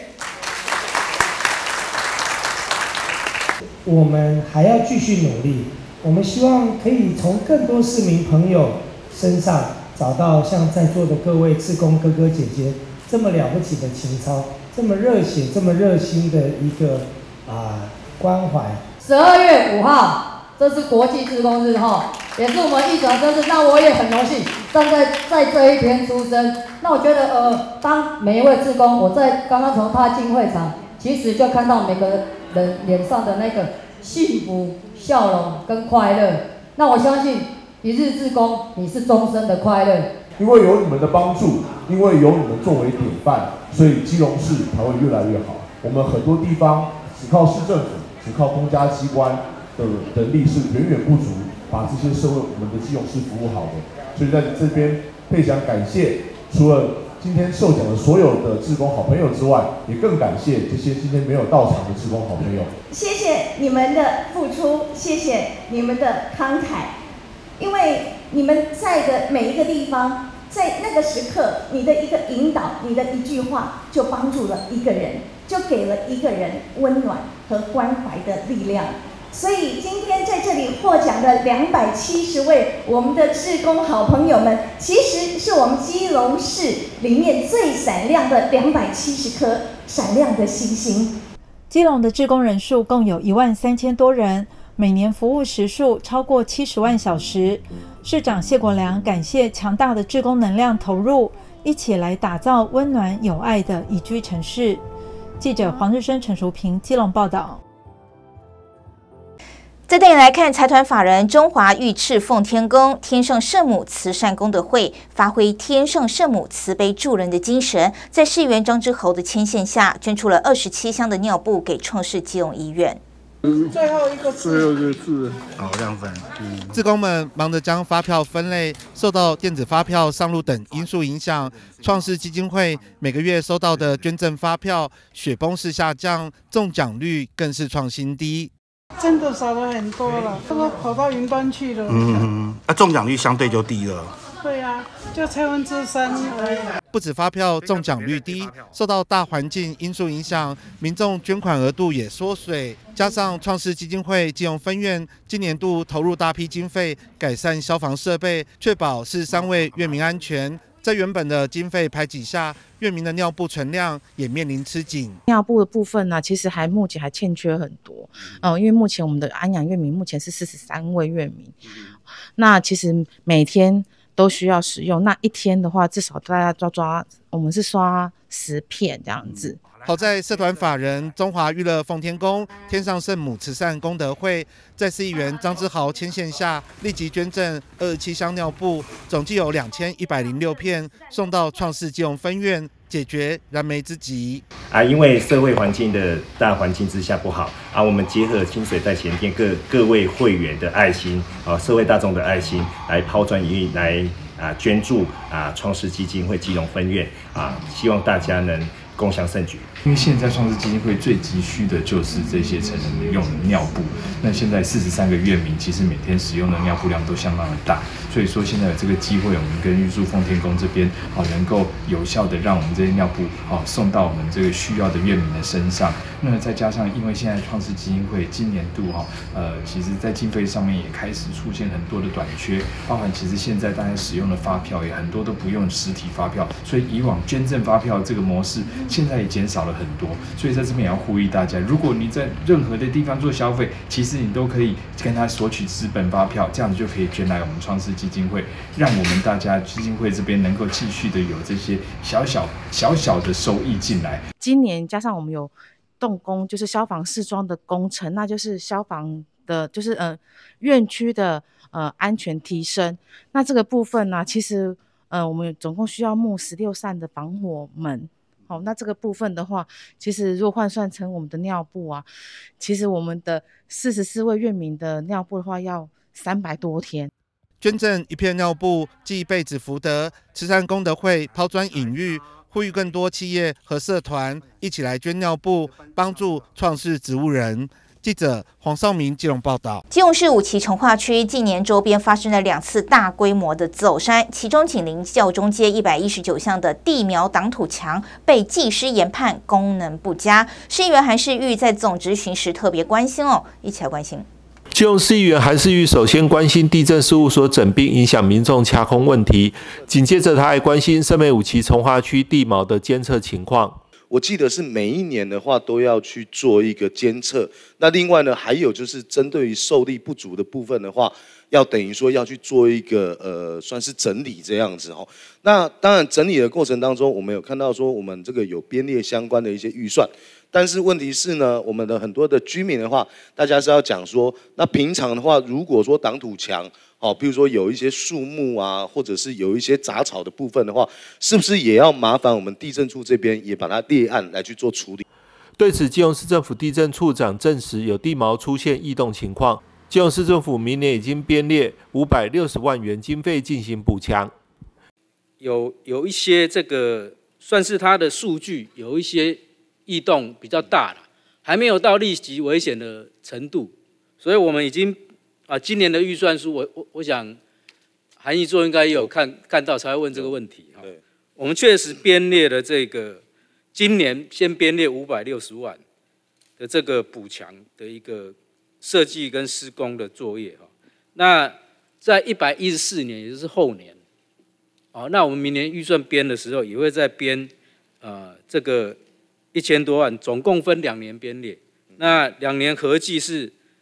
S12: 我们还要继续努力。我们希望可以从更多市民朋友身上找到像在座的各位志工哥哥姐姐这么了不起的情操，这么热血、这么热心的一个啊关怀。
S6: 十二月五号，这是国际志工日哈，也是我们一转生日。那我也很荣幸站在在这一天出生。那我觉得呃，当每一位志工，我在刚刚从踏进会场，其实就看到每个人脸上的那个幸福。笑容跟快乐，那我相信一日志工，你是终身的快乐。
S27: 因为有你们的帮助，因为有你们作为典范，所以基隆市才会越来越好。我们很多地方只靠市政府，只靠公家机关的能力是远远不足，把这些社会我们的基隆市服务好的。所以在这边，佩祥感谢除了今天受奖的所有的志工好朋友之外，也更感谢这些今天没有到场的志工好朋友。
S16: 谢谢你们的付出，谢谢你们的慷慨，因为你们在的每一个地方，在那个时刻，你的一个引导，你的一句话，就帮助了一个人，就给了一个人温暖和关怀的力量。所以今天在这里获奖的两百七十位我们的志工好朋友们，其实是我们基隆市里面最闪亮的两百七十颗闪亮的星星。
S17: 基隆的志工人数共有一万三千多人， 每年服务时数超过七十万小时。市长谢国良感谢强大的志工能量投入，一起来打造温暖有爱的宜居城市。记者黄日升、陈淑平基隆报道。
S1: 再带你来看财团法人中华御赤奉天宫天上圣母慈善功德会，发挥天上圣母慈悲助人的精神，在市议员张之侯的牵线下，捐出了二十七箱的尿布给创世基隆医院。
S2: 最后一个字，最后一个字，
S9: 好，这样分。嗯，志工们忙着将发票分类，受到电子发票上路等因素影响，创世基金会每个月收到的捐赠发票雪崩式下降，中奖率更是创新低。
S2: 真的少了很多了，都跑到云端去了。
S7: 嗯，啊，中奖率相对就低了。
S2: 对啊，就千分之三而已。
S9: 不止发票中奖率低，受到大环境因素影响，民众捐款额度也缩水。加上创世基金会基隆分院今年度投入大批经费改善消防设备，确保是三位院民安全。在原本的经费排挤下，院民的尿布存量也面临吃紧。
S15: 尿布的部分呢、啊，其实还目前还欠缺很多。嗯、呃，因为目前我们的安养院民目前是四十三位院民，那其实每天都需要使用。那一天的话，至少大家抓抓，我们是刷十片这样子。
S9: 好在社团法人中华娱乐奉天宫天上圣母慈善功德会，在市议员张之豪牵线下，立即捐赠二十七箱尿布，总计有两千一百零六片，送到创世基隆分院，解决燃眉之急。
S18: 啊，因为社会环境的大环境之下不好啊，我们结合清水在前店各各位会员的爱心啊，社会大众的爱心，来抛砖引玉，来啊捐助啊创世基金会基隆分院啊，希望大家能共襄盛举。
S20: 因为现在创世基金会最急需的就是这些成人用的尿布。那现在四十三个院民其实每天使用的尿布量都相当的大，所以说现在有这个机会，我们跟玉树奉天宫这边啊，能够有效的让我们这些尿布啊送到我们这个需要的院民的身上。那再加上，因为现在创世基金会今年度哈呃，其实在经费上面也开始出现很多的短缺，包含其实现在大家使用的发票也很多都不用实体发票，所以以往捐赠发票这个模式现在也减少了很多。所以在这边也要呼吁大家，如果你在任何的地方做消费，其实你都可以跟他索取纸本发票，这样子就可以捐来我们创世基金会，让我们大家基金会这边能够继续的有这些小小小小的收益进来。
S15: 今年加上我们有动工，就是消防试装的工程，那就是消防的，就是呃院区的呃安全提升。那这个部分呢、啊，其实呃我们总共需要募十六扇的防火门。好，那这个部分的话，其实如果换算成我们的尿布啊，其实我们的四十四位院民的尿布的话，要三百多天。
S9: 捐赠一片尿布，寄一辈子福德。慈善功德会抛砖引玉，呼吁更多企业和社团一起来捐尿布，帮助创世植物人。记者黄少明基隆报道。
S1: 基隆市五期重划区近年周边发生了两次大规模的走山，其中紧邻教中街一百一十九巷的地苗挡土墙被技师研判功能不佳，市议员韩世玉在总质询时特别关心哦，一起来关心。
S23: 基隆市议员韩世玉首先关心地政事务所整并影响民众掐空问题，紧接着他还关心深美五期重划区地毛的监测情况。
S24: 我记得是每一年的话都要去做一个监测，那另外呢，还有就是针对于受力不足的部分的话，要等于说要去做一个呃，算是整理这样子哦。那当然整理的过程当中，我们有看到说我们这个有编列相关的一些预算，但是问题是呢，我们的很多的居民的话，大家是要讲说，那平常的话，如果说挡土墙，哦，比如说有一些树木啊，或者是有一些杂草的部分的话，是不是也要麻烦我们地政处这边也把它列案来去做处理？
S23: 对此，基隆市政府地政处长证实有地毛出现异动情况，基隆市政府明年已经编列五百六十万元经费进行补强。
S28: 有有一些这个算是它的数据有一些异动比较大了，还没有到立即危险的程度，所以我们已经。啊，今年的预算书，我我我想，韩议座应该也有看看到，才会问这个问题哈。我们确实编列了这个，今年先编列五百六十万的这个补强的一个设计跟施工的作业哈。那在一百一十四年，也就是后年，哦，那我们明年预算编的时候，也会再编呃这个一千多万，总共分两年编列，那两年合计是。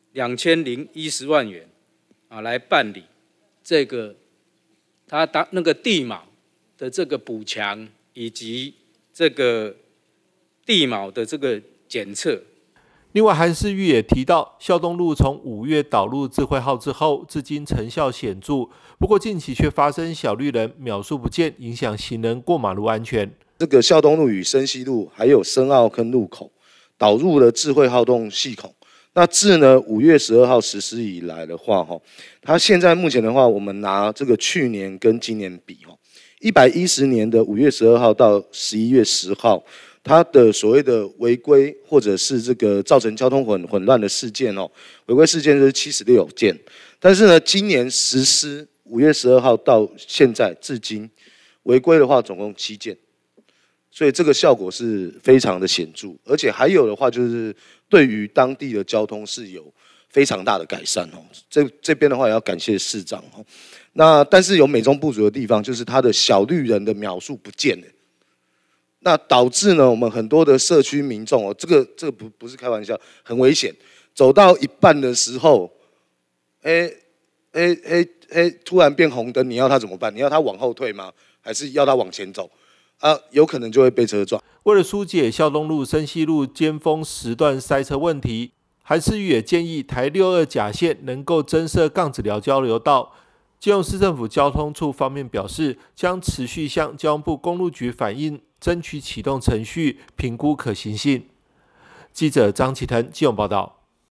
S28: 两千零一十万元啊来办理这个他当那个地铆的这个补强以及这个地铆的这个检测。
S23: 另外，韩世玉也提到，孝东路从五月导入智慧号之后，至今成效显著。不过近期却发生小绿人秒数不见，影响行人过马路安全。
S24: 这个孝东路与深西路还有深澳坑路口导入了智慧号动系统。那自呢五月十二号实施以来的话，哈，它现在目前的话，我们拿这个去年跟今年比，哈，一百一十年的五月十二号到十一月十号。它的所谓的违规或者是这个造成交通混混乱的事件哦，违规事件是七十六件，但是呢，今年实施五月十二号到现在至今，违规的话总共七件，所以这个效果是非常的显著，而且还有的话就是对于当地的交通是有非常大的改善哦。这这边的话也要感谢市长哦。那但是有美中不足的地方，就是它的小绿人的秒数不见了。那导致呢，我们很多的社区民众哦，这个这个不不是开玩笑，很危险。走到一半的时候，哎哎哎哎，突然变红灯，你要他怎么办？你要他往后退吗？还是要他往前走？啊，有可能就会被车撞。
S23: 为了疏解孝东路、深西路尖峰时段塞车问题，韩世玉也建议台六二甲线能够增设杠子寮交流道。基隆市政府交通处方面表示，将持续向交通部公路局反映，争取启动程序，评估可行性。记者张启腾基隆报道。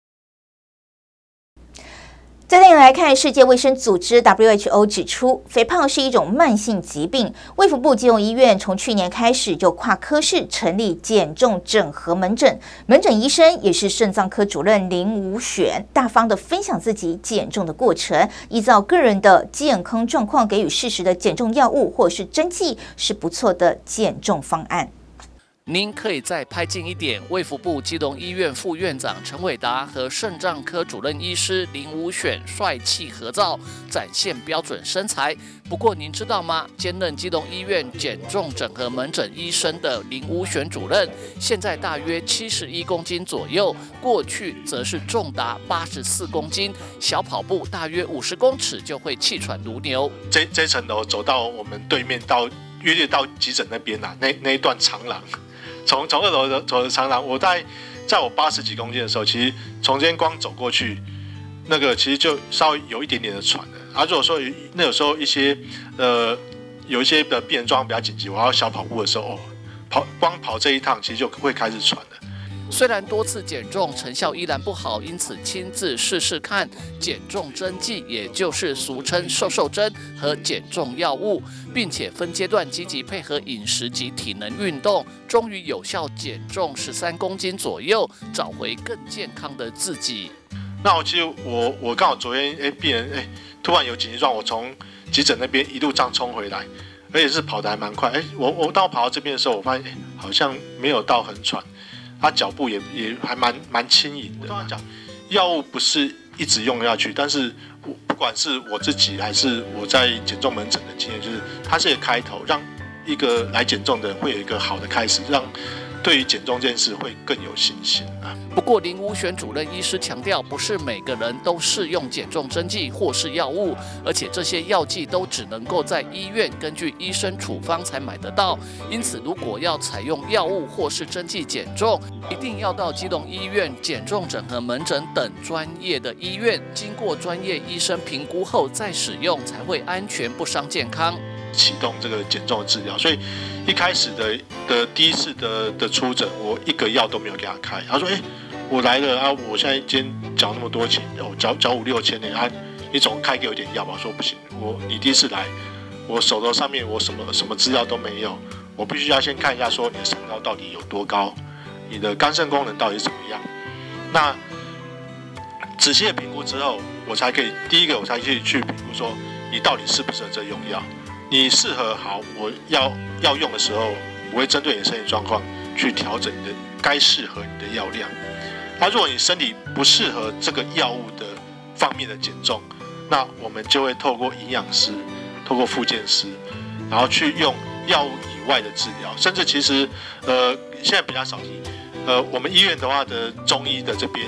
S1: 再带你来看，世界卫生组织 W H O 指出，肥胖是一种慢性疾病。卫福部基隆医院从去年开始就跨科室成立减重整合门诊，门诊医生也是肾脏科主任林武选，大方的分享自己减重的过程，依照个人的健康状况给予适时的减重药物或是针剂，是不错的减重方案。
S3: 您可以再拍近一点，卫福部基隆医院副院长陈伟达和肾脏科主任医师林武选帅气合照，展现标准身材。不过您知道吗？兼任基隆医院减重整合门诊医生的林武选主任，现在大约七十一公斤左右，过去则是重达八十四公斤，小跑步大约五十公尺就会气喘如牛。
S4: 这这层楼走到我们对面到约略到急诊那边啊，那那一段长廊。从从二楼走的长廊，我在在我八十几公斤的时候，其实从这边光走过去，那个其实就稍微有一点点的喘了。啊，如果说那有时候一些呃有一些的病人状况比较紧急，我要小跑步的时候，哦，跑光跑这一趟，其实就会开始喘了。
S3: 虽然多次减重成效依然不好，因此亲自试试看减重针剂，也就是俗称瘦瘦针和减重药物，并且分阶段积极配合饮食及体能运动，终于有效减重十三公斤左右，找回更健康的自己。
S4: 那我其实我我刚好昨天哎病人哎突然有紧急状，我从急诊那边一路这样冲回来，而且是跑得还蛮快。哎，我我当我跑到这边的时候，我发现哎好像没有到很喘。他脚步也也还蛮蛮轻盈的。我刚刚讲，药物不是一直用下去，但是不管是我自己还是我在减重门诊的经验，就是它是一个开头，让一个来减重的人会有一个好的开始，让对于减重这件事会更有信心啊。
S3: 不过林武选主任医师强调，不是每个人都适用减重针剂或是药物，而且这些药剂都只能够在医院根据医生处方才买得到。因此，如果要采用药物或是针剂减重，一定要到基隆医院减重整合门诊等专业的医院，经过专业医生评估后再使用，才会安全不伤健康。
S4: 启动这个减重的治疗，所以一开始的的第一次的的出诊，我一个药都没有给他开。他说：“哎、欸，我来了啊，我现在今天缴那么多钱，哦，缴缴五六千呢，啊，你总开给我点药吧。”我说：“不行，我你第一次来，我手头上面我什么什么资料都没有，我必须要先看一下说你的身高到底有多高，你的肝肾功能到底是怎么样。那仔细的评估之后，我才可以第一个我才可以去评估说你到底适不适合这用药。”你适合好，我要要用的时候，我会针对你的身体状况去调整你的该适合你的药量。那如果你身体不适合这个药物的方面的减重，那我们就会透过营养师、透过复健师，然后去用药物以外的治疗，甚至其实呃现在比较少提，呃我们医院的话的中医的这边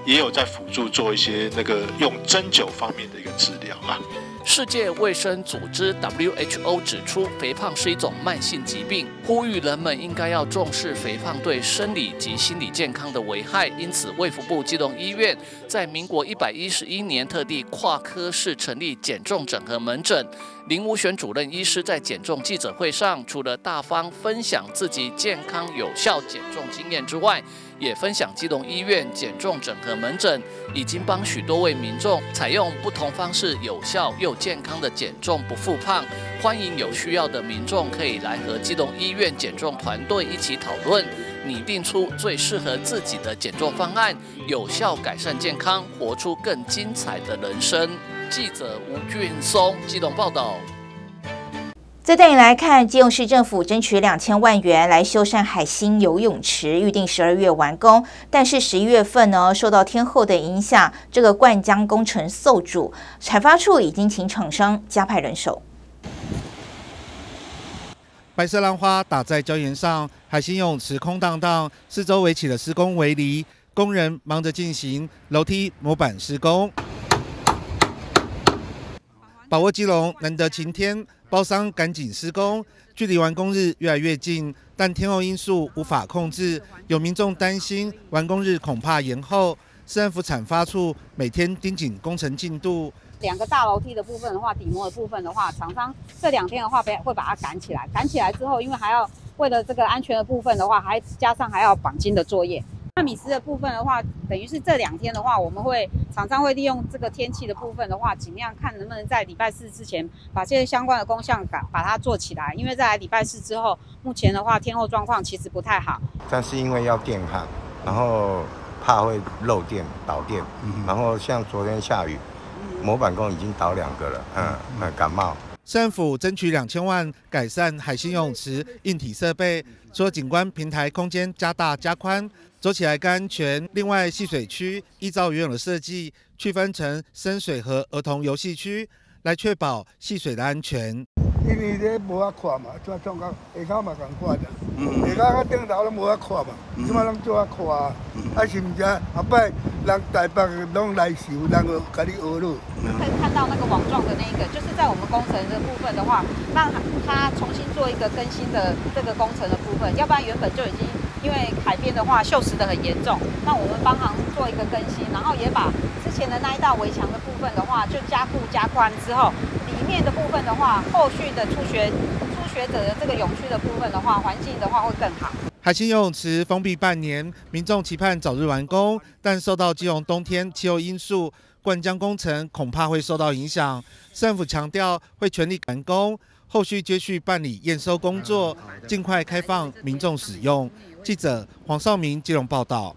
S4: 也有在辅助做一些那个用针灸方面的一个治疗啊。
S3: 世界卫生组织 W H O 指出，肥胖是一种慢性疾病，呼吁人们应该要重视肥胖对生理及心理健康的危害。因此，卫福部基隆医院在民国一百一十一年特地跨科室成立减重整合门诊。林武选主任医师在减重记者会上，除了大方分享自己健康有效减重经验之外，也分享基隆医院减重整合门诊已经帮许多位民众采用不同方式有效又健康的减重不复胖。欢迎有需要的民众可以来和基隆医院减重团队一起讨论，拟定出最适合自己的减重方案，有效改善健康，活出更精彩的人生。记者吴俊松基隆报道。
S1: 再带你来看，基隆市政府争取两千万元来修缮海星游泳池，预定十二月完工。但是十一月份呢，受到天候的影响，这个灌浆工程受阻，采发处已经请厂商加派人手。
S9: 白色浪花打在礁岩上，海星游泳池空荡荡，四周围起了施工围篱，工人忙着进行楼梯模板施工。把握基隆难得晴天，包商赶紧施工，距离完工日越来越近，但天候因素无法控制，有民众担心完工日恐怕延后。市政府产发处每天盯紧工程进度。
S5: 两个大楼梯的部分的话，底膜的部分的话，厂商这两天的话会把它赶起来，赶起来之后，因为还要为了这个安全的部分的话，还加上还要绑筋的作业。那米丝的部分的话，等于是这两天的话，我们会厂商会利用这个天气的部分的话，尽量看能不能在礼拜四之前把这些相关的工项把把它做起来，因为在礼拜四之后，目前的话天候状况其实不太好。
S8: 但是因为要电焊，然后怕会漏电导电，嗯、然后像昨天下雨，模板工已经倒两个了，嗯，嗯感冒。
S9: 市政府争取两千万改善海星游泳池硬体设备，除了景观平台空间加大加宽，走起来更安全。另外，戏水区依照原有的设计，区分成深水和儿童游戏区，来确保戏水的安全。
S10: 因为这无法看嘛，怎创到下口嘛共款的，下口甲顶头拢无法看嘛，即摆拢做啊看啊，啊是毋是啊？后摆人台北拢来受，人就甲你学了。
S5: 可以看到那个网状的那个，就是在我们工程的部分的话，让它重新做一个更新的这个工程的部分，要不然原本就已经因为海边的话锈蚀的很严重，那我们帮忙做一个更新，然后也把之前的那一道围墙的部分的话，就加固加宽之后，里面的部分的话，后续的初学初学者的这个泳区的部分的话，环境的话会更好。
S9: 海星游泳池封闭半年，民众期盼早日完工，但受到基隆冬天气候因素，灌浆工程恐怕会受到影响。政府强调会全力赶工，后续接续办理验收工作，尽快开放民众使用。记者黄少明基隆报道。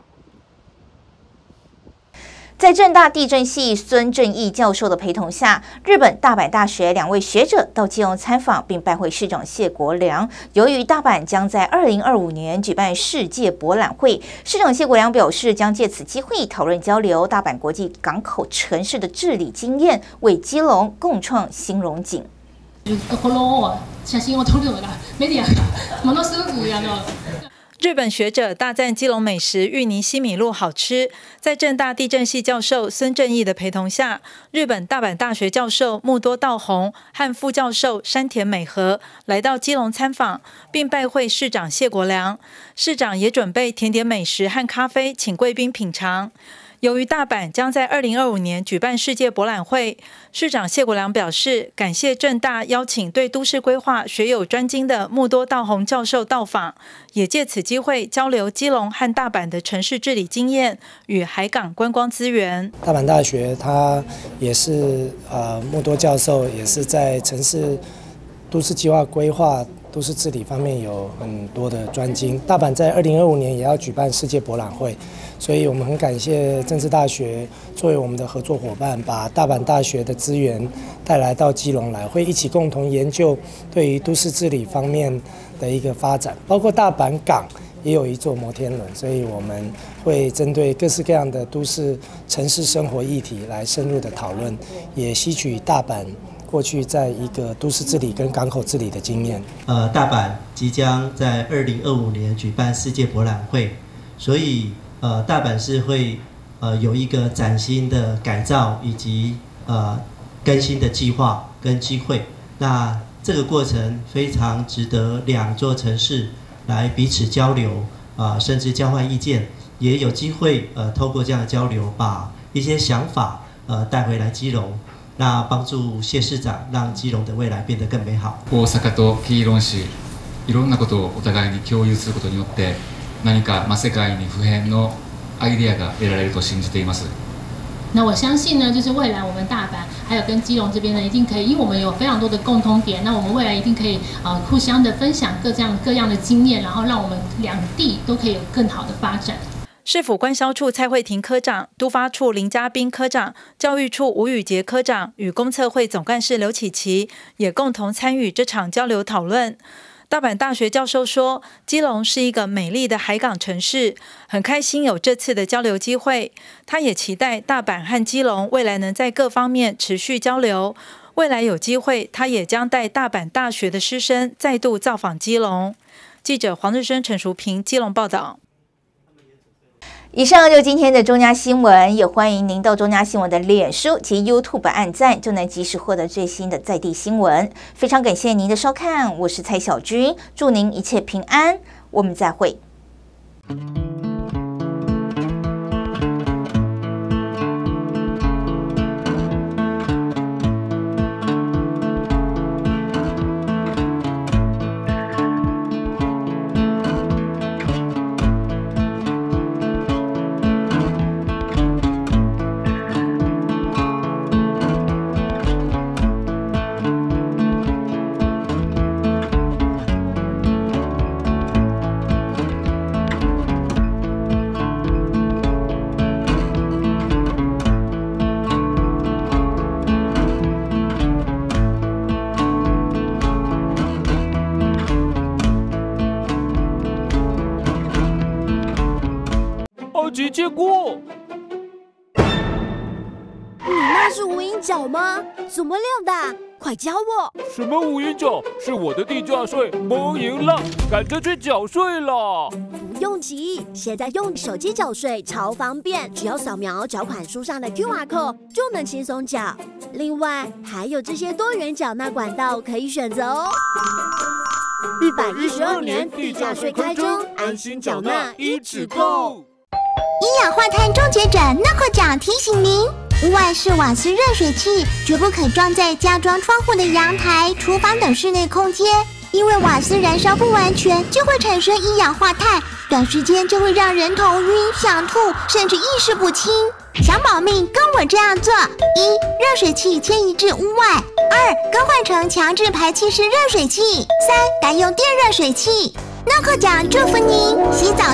S1: 在政大地震系孙正义教授的陪同下，日本大阪大学两位学者到基隆参访，并拜会市长谢国良。由于大阪将在二零二五年举办世界博览会，市长谢国良表示，将借此机会讨论交流大阪国际港口城市的治理经验，为基隆共創新榮景。
S11: この写真を撮るのがメディアがものすごくあの。
S17: 日本学者大赞基隆美食芋泥西米露好吃，在政大地震系教授孙正义的陪同下，日本大阪大学教授木多道弘和副教授山田美和来到基隆参访，并拜会市长谢国良。市长也准备甜点美食和咖啡，请贵宾品尝。由于大阪将在二零二五年举办世界博览会，市长谢国良表示，感谢政大邀请对都市规划学有专精的木多道弘教授到访，也借此机会交流基隆和大阪的城市治理经验与海港观光资源。
S12: 大阪大学他也是呃木多教授，也是在城市都市计划规划、都市治理方面有很多的专精。大阪在二零二五年也要举办世界博览会。所以我们很感谢政治大学作为我们的合作伙伴，把大阪大学的资源带来到基隆来，会一起共同研究对于都市治理方面的一个发展，包括大阪港也有一座摩天轮，所以我们会针对各式各样的都市城市生活议题来深入的讨论，也吸取大阪过去在一个都市治理跟港口治理的经验。
S13: 呃，大阪即将在二零二五年举办世界博览会，所以呃，大阪市会呃有一个崭新的改造以及呃更新的计划跟机会。那这个过程非常值得两座城市来彼此交流啊、呃，甚至交换意见，也有机会呃透过这样的交流，把一些想法呃带回来基隆，那帮助谢市长让基隆的未来变得更美好。
S6: 大阪と基隆市いろんなことをお互いに共有することによって何かまあ世界に普遍のアイデアが得られると信じています。
S11: 那我相信呢，就是未来我们大阪还有跟基隆这边呢，一定可以，因为我们有非常多的共通点，那我们未来一定可以呃互相的分享各这样各样的经验，然后让我们两地都可以有更好的发展。
S17: 市府官销处蔡慧婷科长、都发处林嘉彬科长、教育处吴宇杰科长与公测会总干事刘启奇也共同参与这场交流讨论。大阪大学教授说，基隆是一个美丽的海港城市，很开心有这次的交流机会。他也期待大阪和基隆未来能在各方面持续交流。未来有机会，他也将带大阪大学的师生再度造访基隆。记者黄日升、陈淑平基隆报道。
S1: 以上就是今天的中嘉新闻，也欢迎您到中嘉新闻的脸书及 YouTube 按赞，就能及时获得最新的在地新闻。非常感谢您的收看，我是蔡小军，祝您一切平安，我们再会。
S14: 姐姐过，
S19: 你那是无影脚吗？怎么亮的？快教我！
S14: 什么无影脚？是我的地价税没赢了，赶着去缴税了。
S19: 不用急，现在用手机缴税超方便，只要扫描缴款书上的 Q R code 就能轻松缴。另外还有这些多元缴纳管道可以选择哦。一百一十二年地价税开征，安心缴纳一指购。
S21: 一氧化碳终结者那克奖提醒您：屋外式瓦斯热水器绝不可装在加装窗户的阳台、厨房等室内空间，因为瓦斯燃烧不完全就会产生一氧化碳，短时间就会让人头晕、想吐，甚至意识不清。想保命，跟我这样做：一、热水器迁移至屋外；二、更换成强制排气式热水器；三、改用电热水器。那克奖祝福您洗澡